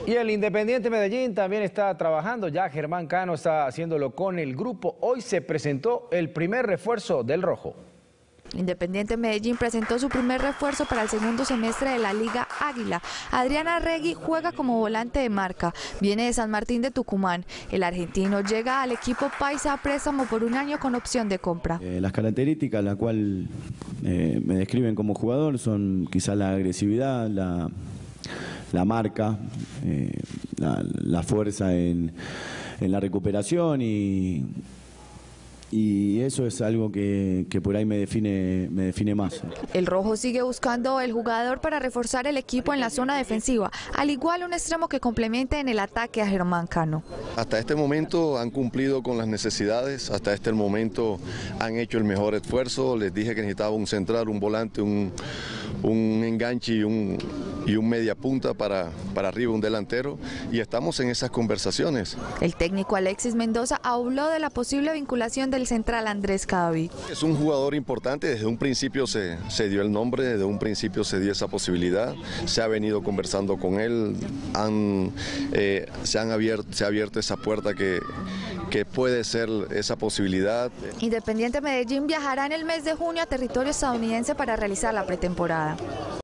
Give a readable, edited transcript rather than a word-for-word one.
Y el Independiente Medellín también está trabajando, ya Germán Cano está haciéndolo con el grupo. Hoy se presentó el primer refuerzo del rojo. Independiente Medellín presentó su primer refuerzo para el segundo semestre de la Liga Águila. Adriana Regui juega como volante de marca, viene de San Martín de Tucumán. El argentino llega al equipo paisa a préstamo por un año con opción de compra. Las características las cuales me describen como jugador son quizás la agresividad, la marca, la fuerza en la recuperación y eso es algo que por ahí me define más. El rojo sigue buscando el jugador para reforzar el equipo en la zona defensiva, al igual un extremo que complemente en el ataque a Germán Cano. Hasta este momento han cumplido con las necesidades, hasta este momento han hecho el mejor esfuerzo. Les dije que necesitaba un central, un volante, un enganche y un media punta para arriba, un delantero, y estamos en esas conversaciones. El técnico Alexis Mendoza habló de la posible vinculación del central Andrés Cadavid. Es un jugador importante, desde un principio se dio el nombre, desde un principio se dio esa posibilidad, se ha venido conversando con él, se ha abierto esa puerta que puede ser esa posibilidad. Independiente Medellín viajará en el mes de junio a territorio estadounidense para realizar la pretemporada.